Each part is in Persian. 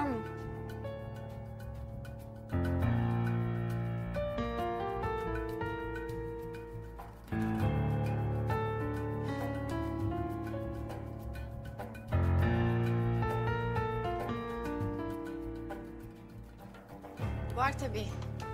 همون. وارد بی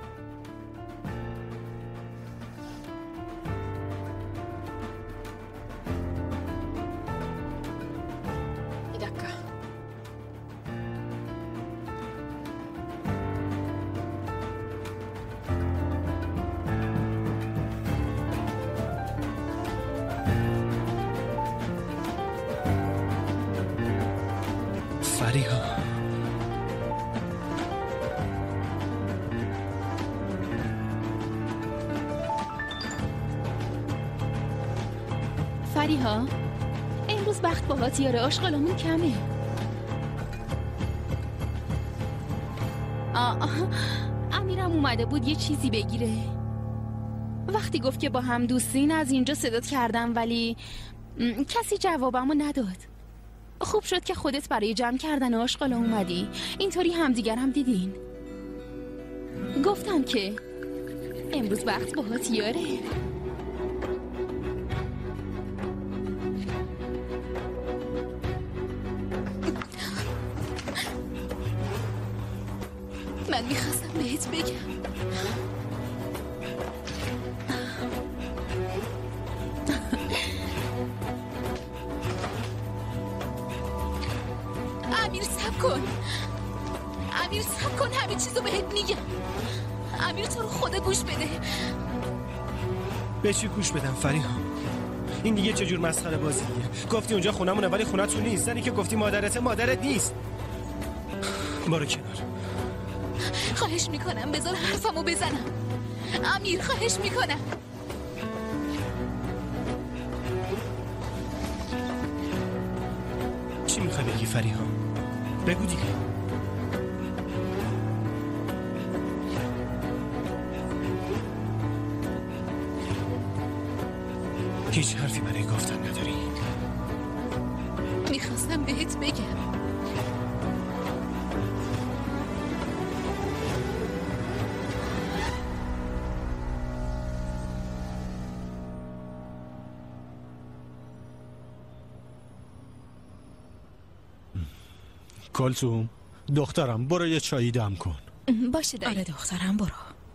فریها فریها امروز وقت باهات یاره، آشغالمون کمه. امیرم اومده بود یه چیزی بگیره. وقتی گفت که با هم دوستین از اینجا صدات کردم ولی کسی جوابمو نداد. خوب شد که خودت برای جمع کردن آشغالا اومدی، اینطوری همدیگر هم دیدین. گفتن که امروز وقت باهات یاره. من میخواستم بهت بگم امیر صبر کن، امیر صبر کن، همه چیزو بهت میگم. امیر تو رو خدا گوش بده. به چی گوش بدم فریها؟ این دیگه چه جور مسخره بازیه؟ گفتی اونجا خونمونه ولی خونتون نیست. زنی که گفتی مادرت نیست. برو کنار. خواهش میکنم بذار حرفمو بزنم. امیر خواهش میکنم. چی میخوای بگی فریها؟ بگو دیگه. هیچ حرفی برای گفتن نداری؟ میخواستم بهت بگم کلثوم دخترم برو یه چایی دم کن. باشه دایی. آره دخترم برو.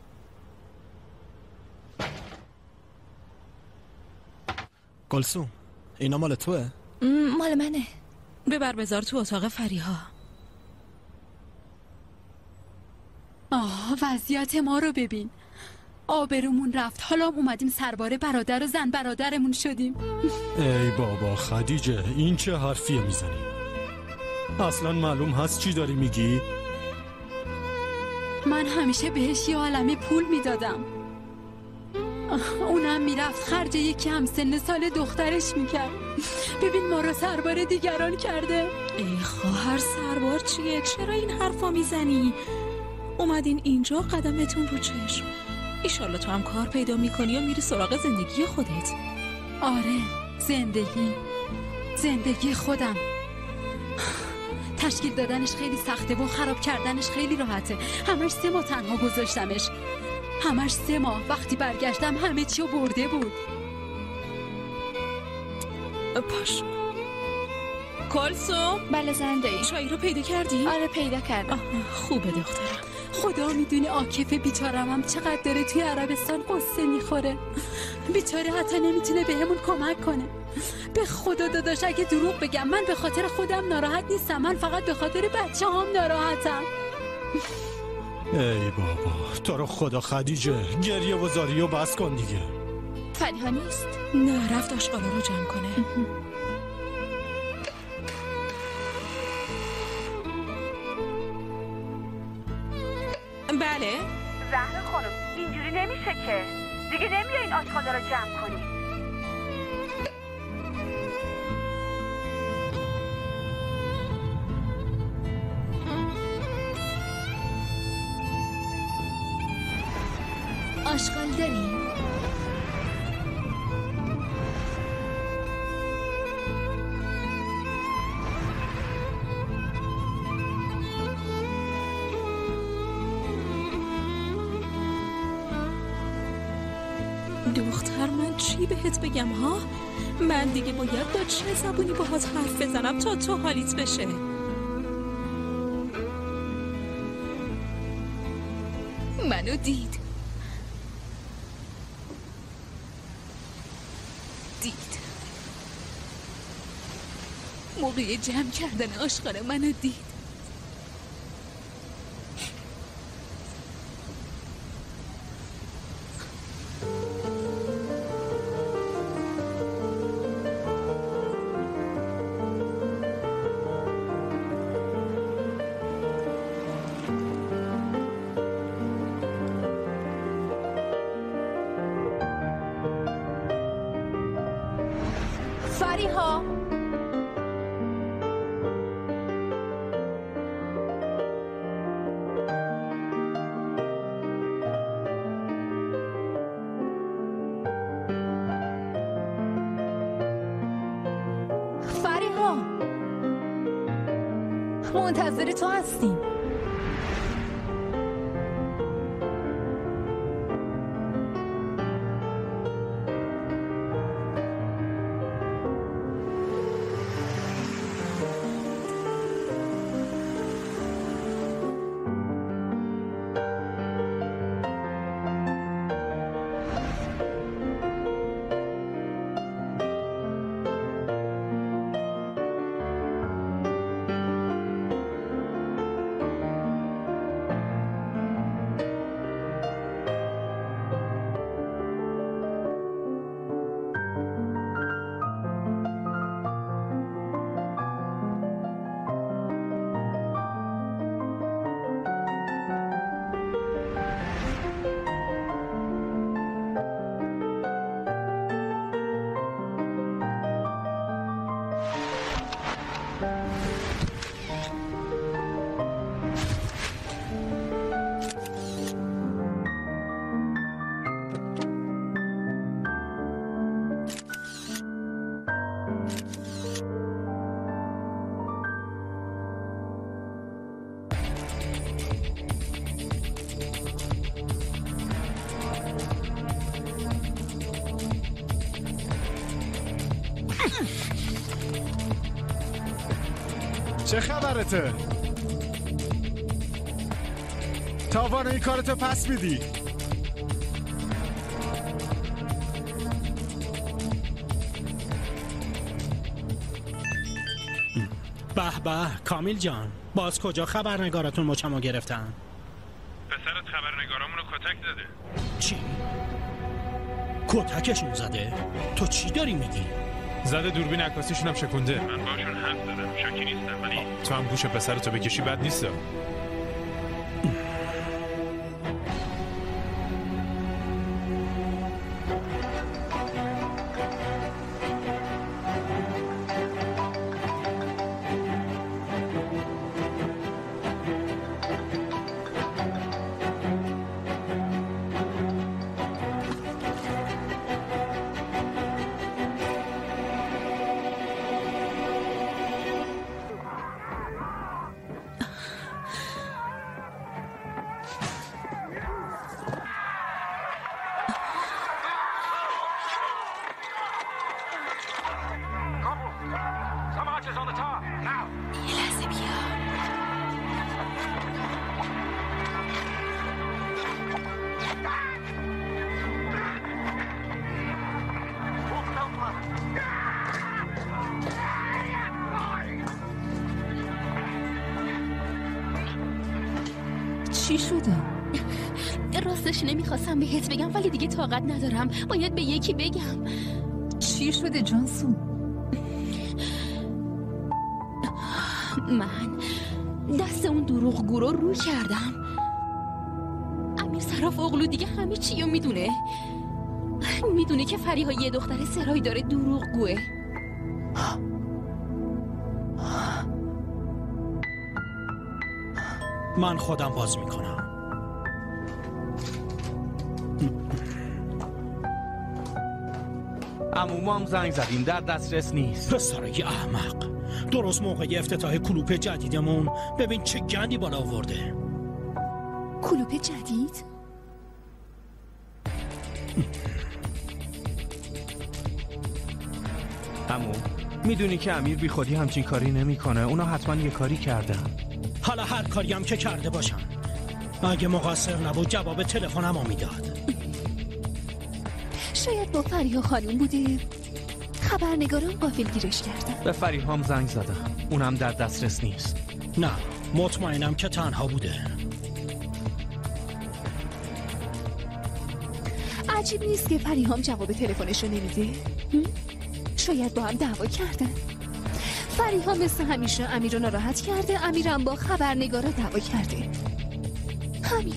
کلثوم اینا مال توه؟ مال منه. ببر بذار تو اتاق فریها. وضعیت ما رو ببین. آبرومون رفت، حالا اومدیم سرباره برادر و زن برادرمون شدیم. ای بابا خدیجه این چه حرفیه میزنی؟ اصلا معلوم هست چی داری میگی؟ من همیشه بهش یه عالمه پول میدادم، اونم میرفت خرج یکی هم سن سال دخترش میکرد. ببین ما رو سربار دیگران کرده. ای خواهر سربار چیه؟ چرا این حرفا میزنی؟ اومدین اینجا قدمتون رو چشم. ایشالله تو هم کار پیدا میکنی و میری سراغ زندگی خودت. آره زندگی خودم. تشکیل دادنش خیلی سخته و خراب کردنش خیلی راحته. همش 3 ماه تنها گذاشتمش، همش 3 ماه. وقتی برگشتم همه چی رو برده بود. پاش کلثوم. بله زنده‌ای. چایی رو پیدا کردی؟ آره پیدا کردم. خوبه دخترم. خدا میدونی عاکف بیچارم هم چقدر داره توی عربستان قصه میخوره. بیچاره حتی نمیتونه بهمون کمک کنه. به خدا داداش اگه دروغ بگم من به خاطر خودم ناراحت نیستم، من فقط به خاطر بچه هم ناراحتم. ای بابا تو رو خدا خدیجه گریه و زاری و بس کن دیگه. فریها نیست؟ نه رفت آشغالا رو جمع کنه. بله زهر خانم اینجوری نمیشه که دیگه نمیایین آشغالا رو جمع کنی. آشغال داریم؟ دختر من چی بهت بگم ها؟ من دیگه باید با چه زبونی باهات حرف بزنم تا تو حالیت بشه؟ منو دید موقع جمع کردن آشغال منو دید. فریها منتظر تو هستیم. چه خبرته؟ تاوان این کارتو پس میدی؟ به به کامیل جان، باز کجا خبرنگاراتون مچمو گرفتن؟ پسرت خبرنگارامونو کتک زده. چی؟ کتکشون زده؟ تو چی داری میگی؟ زده دوربین عکاسیشون هم شکونده. من باشون حرف زدم، شکی نیستم، ولی تو هم گوش پسرتو بکشی بد نیست. چی شده؟ راستش نمیخواستم بهت بگم ولی دیگه طاقت ندارم. باید به یکی بگم. چی شده جانسو؟ من دست اون دروغگو رو کردم. امیر صراف اغلو دیگه همه چی رو میدونه. میدونه که فریها یه دختر سرایی داره دروغگوه. من خودم باز میکنم. عموما هم زنگ زدیم، در دسترس نیست. پسرای احمق، درست موقع افتتاح کلوپ جدیدمون ببین چه گندی بالا آورده. کلوپ جدید؟ عمو میدونی که امیر بی خودی همچین کاری نمیکنه. اونا حتما یه کاری کردن. حالا هر کاری هم که کرده باشن، اگه مقصر نبود جواب تلفنمو میداد. شاید با فریها خانم بوده. خبرنگاران غافلگیرش کردن. به فریهام زنگ زدم، اونم در دسترس نیست. نه، مطمئنم که تنها بوده. عجیب نیست که فریهام جواب تلفنشو نمیده. شاید با هم دعوا کردن. فریهام مثل همیشه امیر رو ناراحت کرده، امیرم با خبرنگارا دعوا کرده. همین.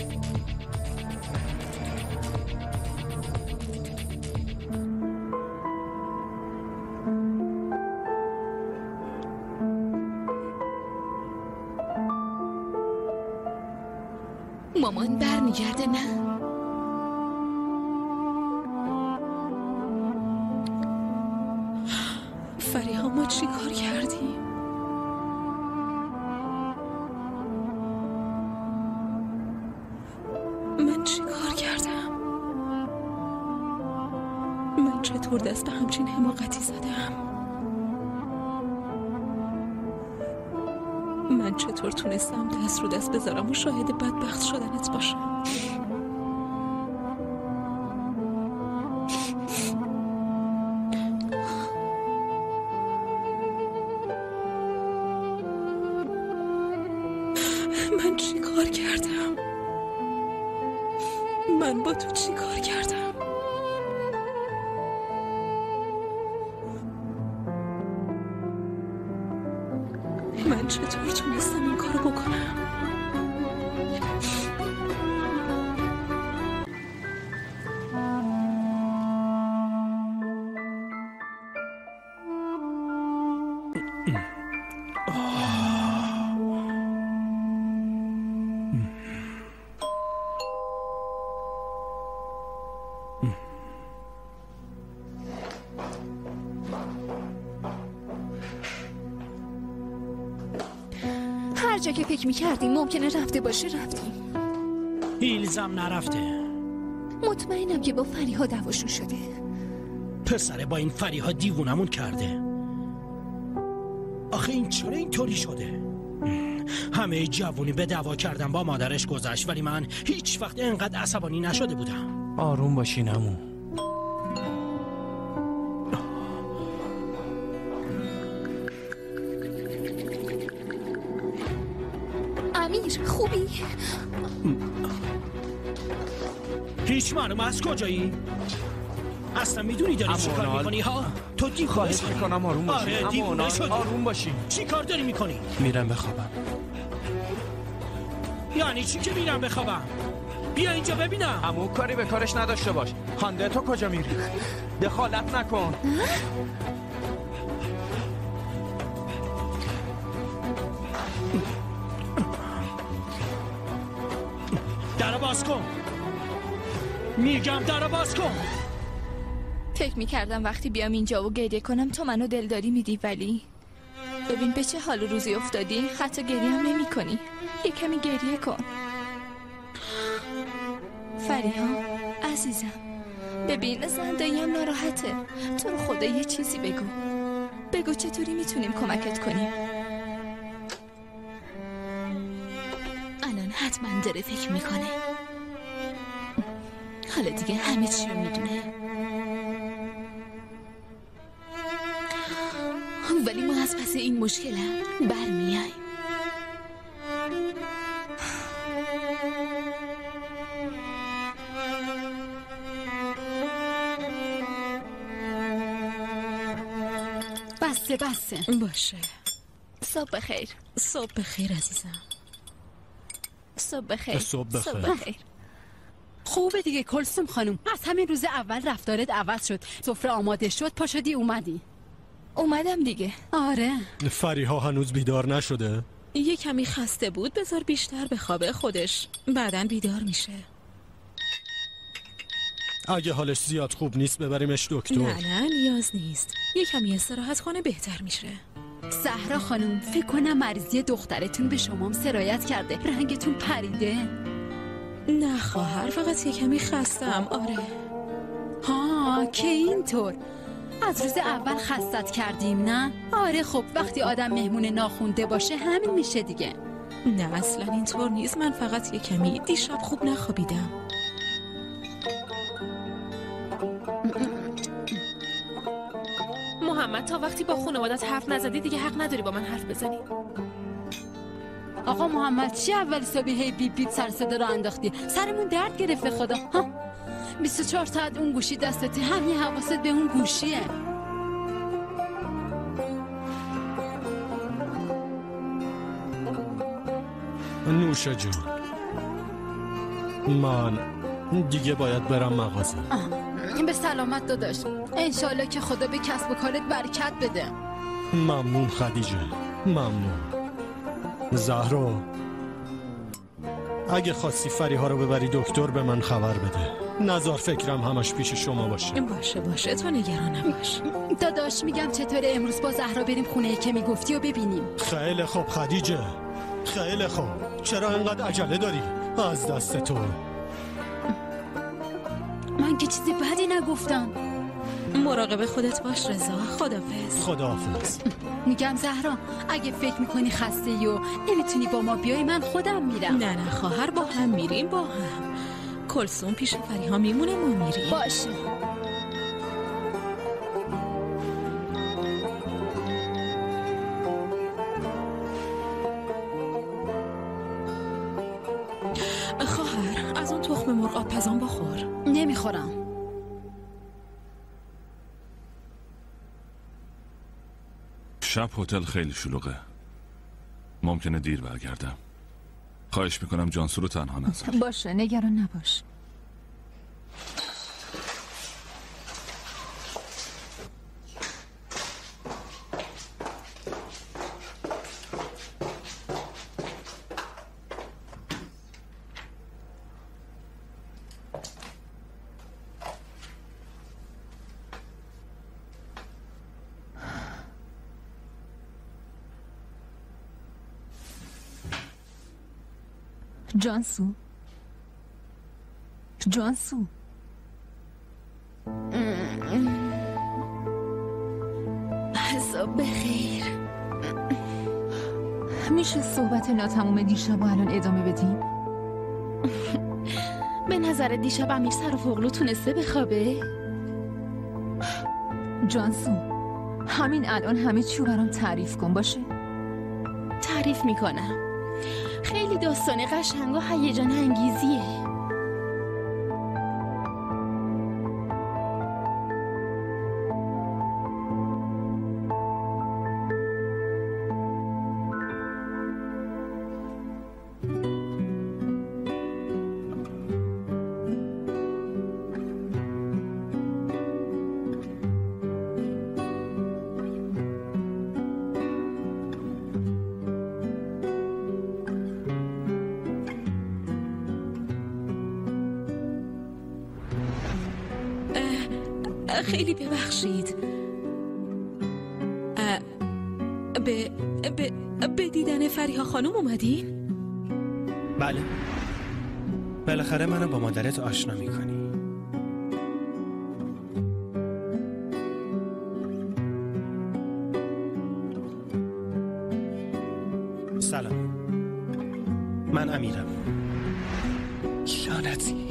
مامان برمیگرده نه؟ فریها ما چی کار کردیم؟ من چی کار کردم؟ من چطور دست به همچین حماقتی زدم؟ من چطور تونستم دست رو دست بذارم و شاهد بدبخت شدنت باشم؟ من چی کار کردم؟ من با تو چی کار کردم؟ من چطور تونستم این کارو بکنم؟ هر جا که فکر می‌کردیم ممکنه رفته باشه رفتیم. هیلزم نرفته. مطمئنم که با فریها دعواشون شده. پسره با این فریها دیوونمون کرده. آخه این چرا اینطوری شده؟ همه جوونی به دعوا کردن با مادرش گذشت، ولی من هیچ وقت اینقدر عصبانی نشده بودم. آروم باشین عمو. امیر خوبی؟ هیچ معلوم از کجایی؟ اصلا میدونی داری چی کار میکنی ها؟ تو دیوونه خواهش میکنم آروم باشی. آره دیوونه شدی. آروم باشی. چی کار داری میکنی؟ میرم بخوابم. یعنی چی که میرم بخوابم؟ بیا اینجا ببینم. عمو کاری به کارش نداشته باش. خانده تو کجا میری؟ دخالت نکن. درو باز کن. میگم درو باز کن. فکر میکردم وقتی بیام اینجا و گریه کنم تو منو دلداری میدی، ولی ببین به چه حال روزی افتادی. حتی گریه هم نمی کنی. یه کمی گریه کن. فریها عزیزم، ببین زندگی هم ناراحته. تو رو خدا یه چیزی بگو چطوری میتونیم کمکت کنیم. الان حتما داره فکر میکنه. حالا دیگه همه چی رو میدونه. ولی ما از پس این مشکل هم برمیاییم. بسه باشه. صبح بخیر. صبح بخیر عزیزم. صبح بخیر. صبح بخیر. خوبه دیگه کلثوم خانم. از همین روز اول رفتارت عوض شد. سفره آماده شد، پا شدی اومدی. اومدم دیگه. آره. فریها هنوز بیدار نشده؟ یه کمی خسته بود، بذار بیشتر بخوابه خودش. بعدن بیدار میشه. اگه حالش زیاد خوب نیست ببریمش دکتر. نه نیاز نیست. یه کمی استراحت کنه بهتر میشه. زهرا خانم فکر کنم مریضی دخترتون به شما سرایت کرده. رنگتون پریده. نه خواهر، فقط یه کمی خستم. آره. ها که اینطور. از روز اول خستت کردیم نه؟ آره خب وقتی آدم مهمون ناخونده باشه همین میشه دیگه. نه اصلا اینطور نیست، من فقط یه کمی دیشب خوب نخوابیدم. محمد تا وقتی با خانوادت حرف نزدی دیگه حق نداری با من حرف بزنی. آقا محمد چی اولی صبح هی بیپ بیپ سر صدا رو انداختی؟ سرمون درد گرفته خدا. 24 ساعت اون گوشی دستتی، همین حواست به اون گوشیه. نوشه جان، من دیگه باید برم مغازه. به سلامت داداش، انشالله که خدا به کسب و کارت برکت بده. ممنون خدیجه، ممنون. زهرا اگه خواستی فریها رو ببری دکتر به من خبر بده، نزار فکرم همش پیش شما باشه. باشه تو نگران نباش. داداش میگم چطوره امروز با زهرا بریم خونه که میگفتی و ببینیم؟ خیلی خوب خدیجه، خیلی خوب. چرا اینقدر عجله داری؟ از دست تو. من که چیزی بدی نگفتم. مراقب خودت باش رضا. خداحافظ. خداحافظ. میگم زهرا اگه فکر میکنی خسته و نمیتونی با ما بیای من خودم میرم. نه خواهر با هم میریم، با هم. کلثوم پیش فریها میمونه، ما میریم. باشه. خواهر از اون تخم مرغ آبپزان بخور. نمیخورم. شب هتل خیلی شلوغه، ممکنه دیر برگردم. خواهش میکنم جانسو رو تنها نذار. باشه نگران نباش. جانسو حساب بخیر. میشه صحبت ناتموم دیشب و الان ادامه بدیم؟ به نظر دیشب امیر سر و فوقلو تونسته بخوابه؟ جانسو همین الان همه چی رو برام تعریف کن باشه؟ تعریف میکنم. خیلی داستان قشنگ و هیجان انگیزیه. خیلی ببخشید. به دیدن فریها خانم اومدین؟ بله، بالاخره منو با مادرت آشنا میکنی. سلام، من امیرم. لعنتی.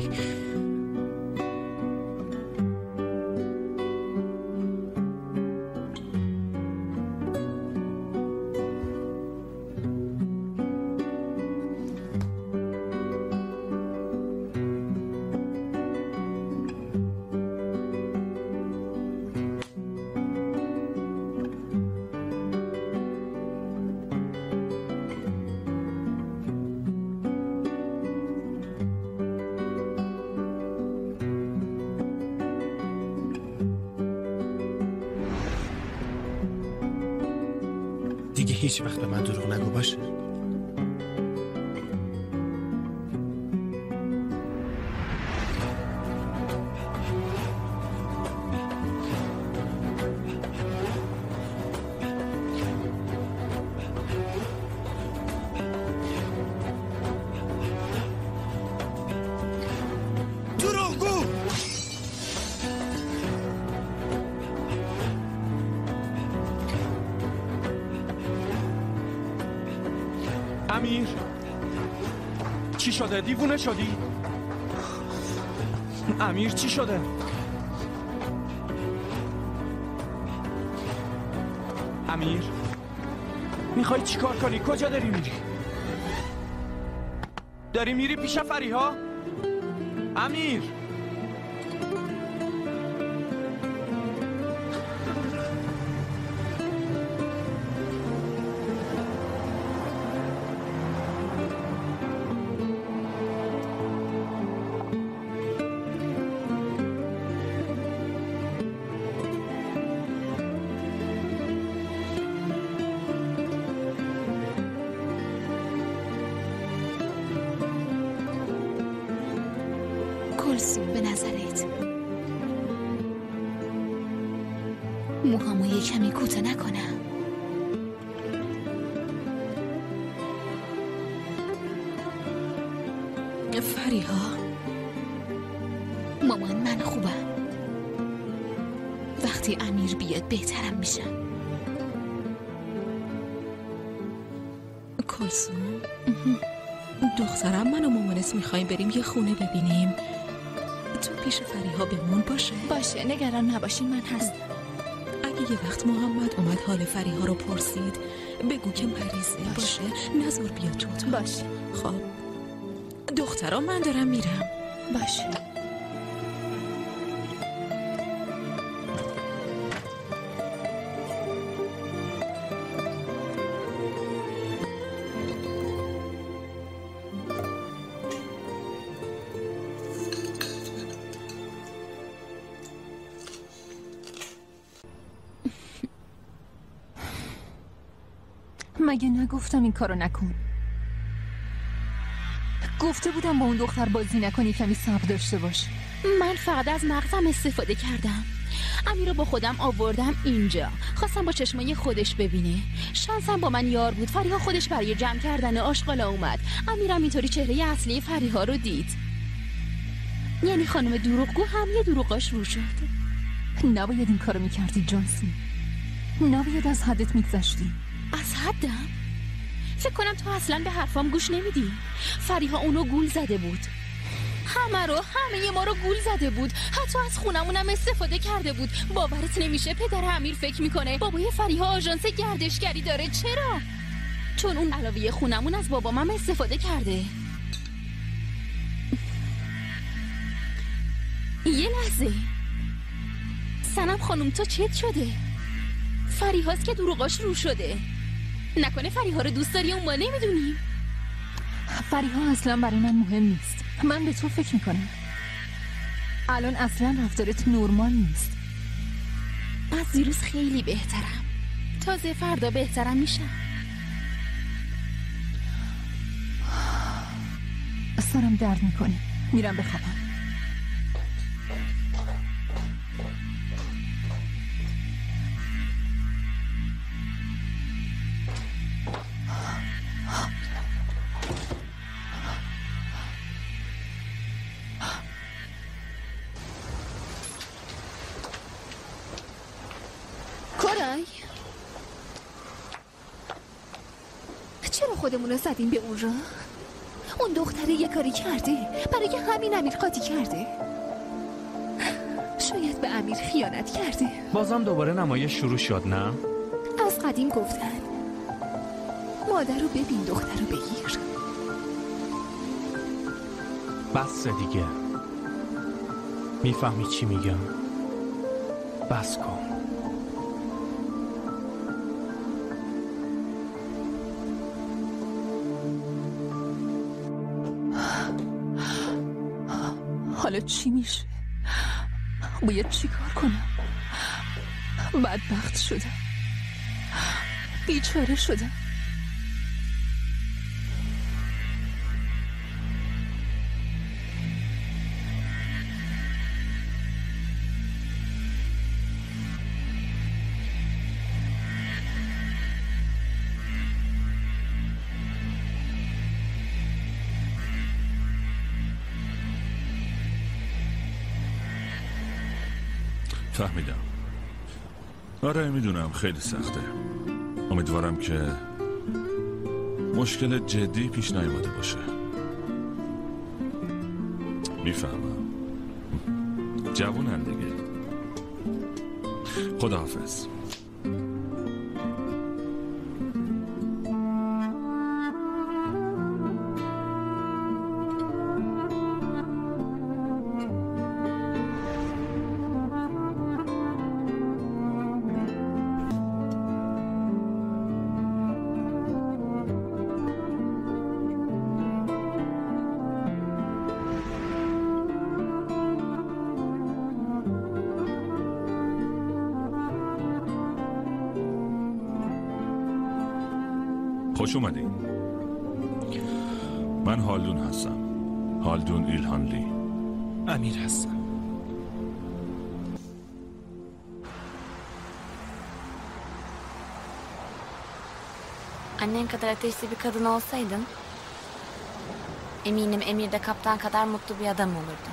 دیگه هیچ وقت به من دروغ نگو باشه. امیر چی شده؟ دیوونه شدی؟ امیر چی شده؟ امیر میخوای چی کار کنی؟ کجا داری میری؟ داری میری پیش فریها؟ امیر کلثوم، به نظرت موهامو یه کمی کوتاه نکنم؟ فریها مامان، من خوبم. وقتی امیر بیاد بهترم میشم. کلثوم، دخترم من و مامانت میخوایم بریم یه خونه ببینیم. تو پیش فریها بمون باشه. نگران نباشین، من هستم. اگه یه وقت محمد اومد حال فریها رو پرسید بگو که مریضه باشه، نذار بیاد تو اتاق. باشه. خب دخترم، من دارم میرم. باشه. مگه نگفتم این کارو نکن؟ گفته بودم با اون دختر بازی نکنی، کمی صبر داشته باش. من فقط از مغزم استفاده کردم. امیر رو با خودم آوردم اینجا، خواستم با چشمای خودش ببینه. شانسم با من یار بود. فریها خودش برای جمع کردن آشغالا اومد. امیرم اینطوری چهره اصلی فریها رو دید. یعنی خانم دروغگو هم یه دروغاش رو شد. نباید این کارو میکردی جانسی. نباید از حدت میگذشتی. از حدم؟ فکر کنم تو اصلا به حرفام گوش نمیدی. فریها اونو گول زده بود. همه ما رو گول زده بود. حتی از خونمونم استفاده کرده بود. باورت نمیشه پدر امیر فکر میکنه بابای فریها آژانس گردشگری داره. چرا؟ چون اون علاوه خونمون از بابامم استفاده کرده. یه لحظه، سنم خانم تو چت شده؟ فریهاست که دروغاش رو شده. نکنه فریها رو دوست داری اون ما نمیدونیم؟ فریها اصلا برای من مهم نیست. من به تو فکر میکنم. الان اصلا رفتارت نورمال نیست. از دیروز خیلی بهترم. تازه فردا بهترم میشم. سرم درد میکنه. میرم بخوابم. چرا خودمون رو زدیم به اون راه؟ اون دختره یه کاری کرده. برای همین امیر قاطی کرده. شاید به امیر خیانت کرده. بازم دوباره نمایش شروع شد، نه؟ از قدیم گفتن مادر رو ببین، دختر رو بگیر. بس دیگه. میفهمی چی میگم؟ بس کن. حالا چی میشه؟ باید چی کار کنم؟ بدبخت شدم. بیچاره شدم. فهمیدم. آره میدونم خیلی سخته. امیدوارم که مشکل جدی پیش نیامده باشه. میفهمم، جوونن دیگه. خداحافظ. خوش اومدین. من هالدون هستم، هالدون ایلهانلی. امیر هستم. Annen kadar ateşli bir kadın olsaydın, eminim Emir de kaptan kadar mutlu bir adam olurdu.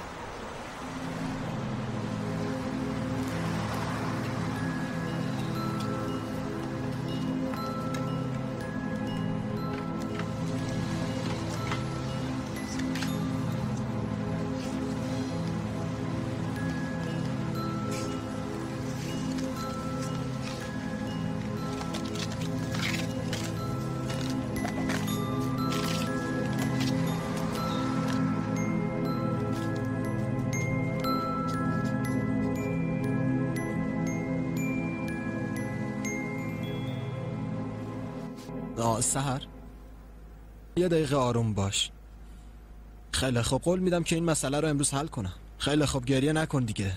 سحر یه دقیقه آروم باش. خیلی خوب، قول میدم که این مسئله رو امروز حل کنم. خیلی خوب، گریه نکن دیگه.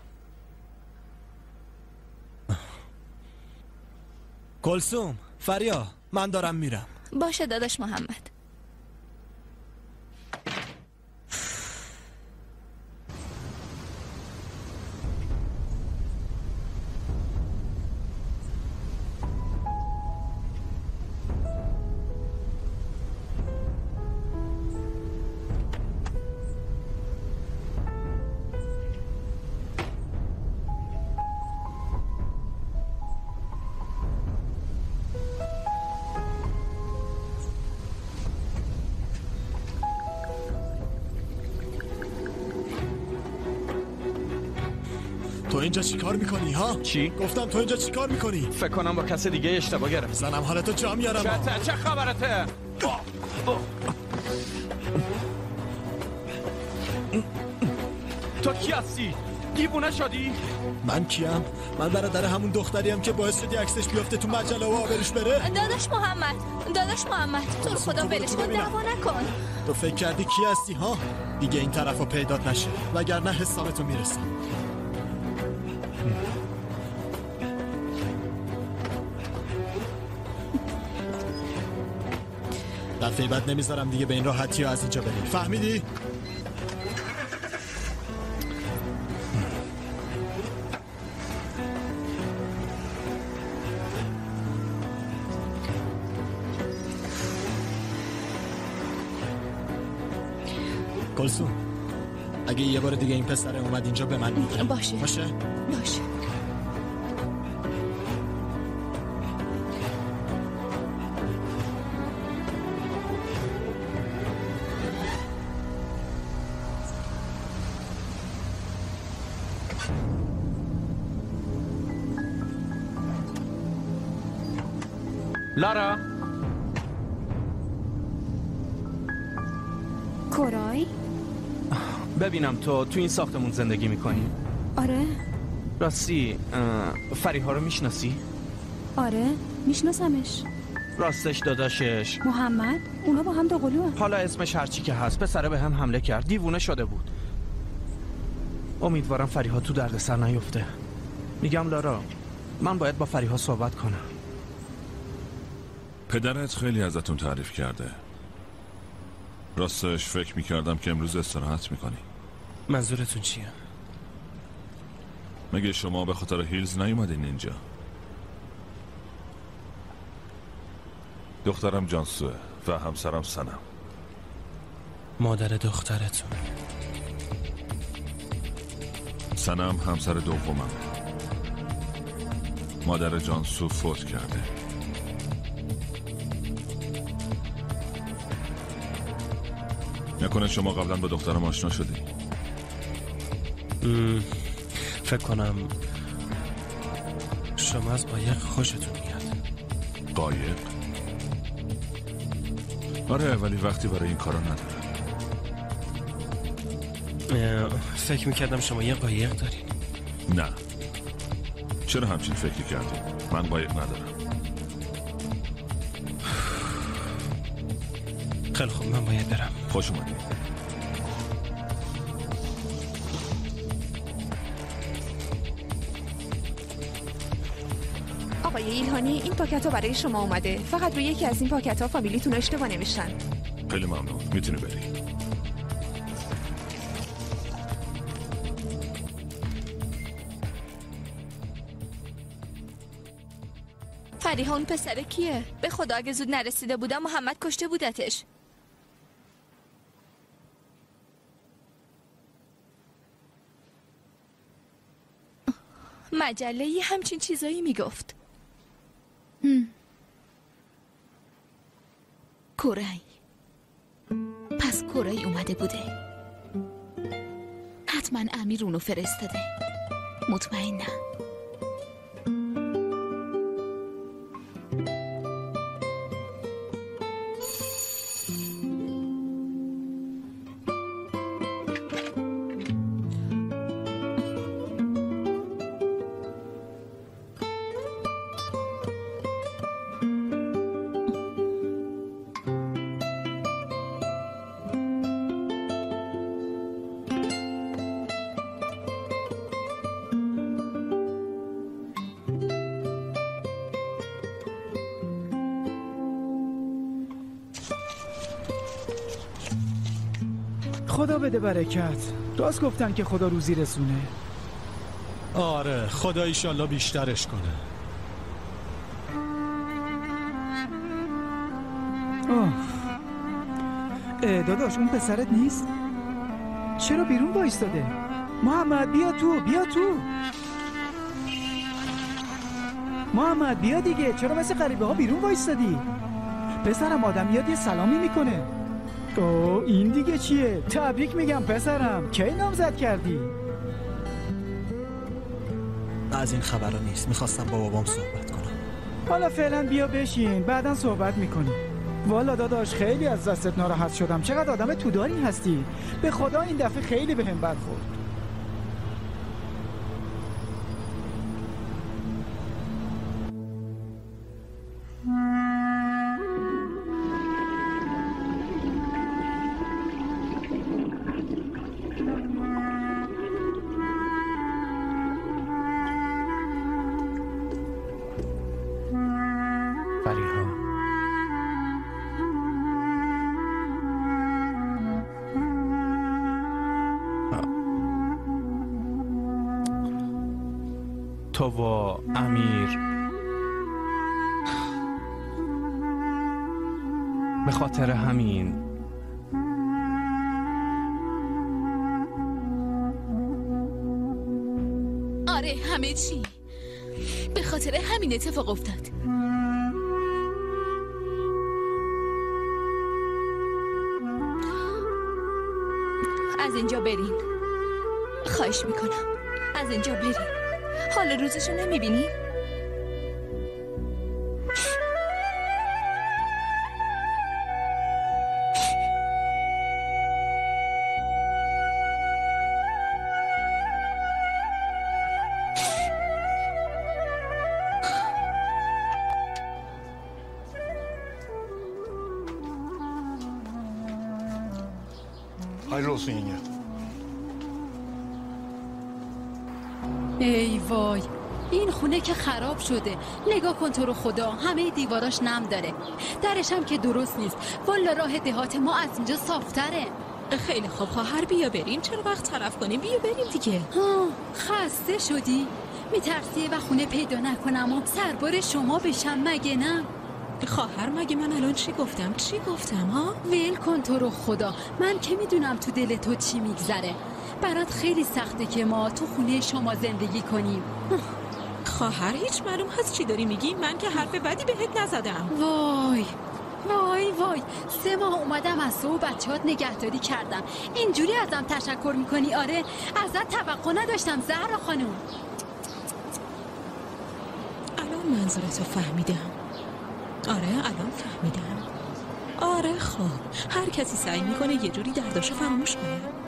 کلثوم، فریا، من دارم میرم. باشه داداش محمد. تو اینجا چی کار میکنی ها؟ چی؟ گفتم تو اینجا چی کار میکنی؟ فکر کنم با کس دیگه اشتباه گرفت. زنم حالتو جا میارم. چه خبرته؟ تو کی هستی؟ دیوونه شدی؟ من کیم؟ من برادر همون دختریم که باعث شدی عکسش بیفته تو مجله و آبروش بره. داداش محمد تو رو خدا ولش کن، دعوا نکن. تو فکر کردی کی هستی ها؟ دیگه این طرفا پیدات نشه وگرنه حسابتو میرسم. دفعه بعد نمیذارم دیگه به این راحتی ها از اینجا بریم، فهمیدی؟ کلثوم، اگه یه بار دیگه این پسر اومد اینجا به من میگی. باشه. لارا، کورای؟ ببینم تو این ساختمون زندگی میکنی؟ آره. راستی فریها رو میشناسی؟ آره میشناسمش. راستش داداشش محمد، اونا با هم دوقلوان. حالا اسمش هرچی که هست، پسره به هم حمله کرد، دیوونه شده بود. امیدوارم فریها تو دردسر نیفته. میگم لارا، من باید با فریها صحبت کنم. پدرت خیلی ازتون تعریف کرده. راستش فکر میکردم که امروز استراحت میکنی. منظورتون چیه؟ مگه شما به خاطر هیلز نیومدین اینجا؟ دخترم جانسوه و همسرم سنم. مادر دخترتون؟ سنم همسر دومم. مادر جانسو فوت کرده. نکنه شما قبلا با دخترم آشنا شدی؟ فکر کنم شما از قایق خوشتون میاد. قایق؟ آره، ولی وقتی برای این کارا نداره. فکر میکردم شما یه قایق دارین. نه. چرا همچین فکری کردی؟ من قایق ندارم. خیلی خوب، من باید برم. خوش اومدی. آقای ایلهانی، این پاکت ها برای شما اومده. فقط روی یکی از این پاکت ها فامیلیتون اشتباه نوشتن. خیلی ممنون. میتونی بری. فریحا اون پسر کیه؟ به خدا اگه زود نرسیده بودم محمد کشته بودتش. مجله یه همچین چیزایی میگفت. کورای. پس کورای اومده بوده. حتما امیر اونو فرستاده. مطمئنم. خدا بده برکت. راست گفتن که خدا روزی رسونه. آره، خدا ایشالله بیشترش کنه. داداش اون پسرت نیست؟ چرا بیرون وایستاده؟ محمد بیا تو، بیا تو. محمد بیا دیگه، چرا مثل غریبه ها بیرون وایستادی؟ پسرم آدمیات یه سلامی میکنه. اوه این دیگه چیه؟ تبریک میگم پسرم. کی نامزد کردی؟ از این خبرها نیست. میخواستم با بابام صحبت کنم. حالا فعلا بیا بشین، بعدا صحبت میکنی. والا داداش خیلی از دستت ناراحت شدم. چقدر آدم توداری هستی. به خدا این دفعه خیلی بهم برخورد. تو و امیر به خاطر همین آره همه چی به خاطر همین اتفاق افتاد. از اینجا برین. خواهش میکنم از اینجا برین. حال روزشو نمیبینی؟ Hayırlı olsun yenge. ای وای، این خونه که خراب شده. نگاه کن تو رو خدا، همه دیواراش نم داره. درش هم که درست نیست. والا راه دهات ما از اینجا صافتره. خیلی خوب خواهر بیا بریم. چرا وقت تلف کنیم؟ بیا بریم دیگه. خسته شدی؟ میترسی و خونه پیدا نکنم و سربار شما بشم مگه نه؟ خواهر مگه من الان چی گفتم ها؟ ول کن تو رو خدا. من که میدونم تو دل تو چی میگذره. برات خیلی سخته که ما تو خونه شما زندگی کنیم. خواهر هیچ معلوم هست چی داری میگی؟ من که حرف بدی بهت نزدم. وای وای وای 3 ماه اومدم از تو و بچه‌هات نگهداری کردم، اینجوری ازم تشکر میکنی؟ آره ازت توقع نداشتم زهرا خانم. الان منظورتو فهمیدم. آره الان فهمیدم. آره خب هر کسی سعی میکنه یه جوری درداشو فراموش کنه.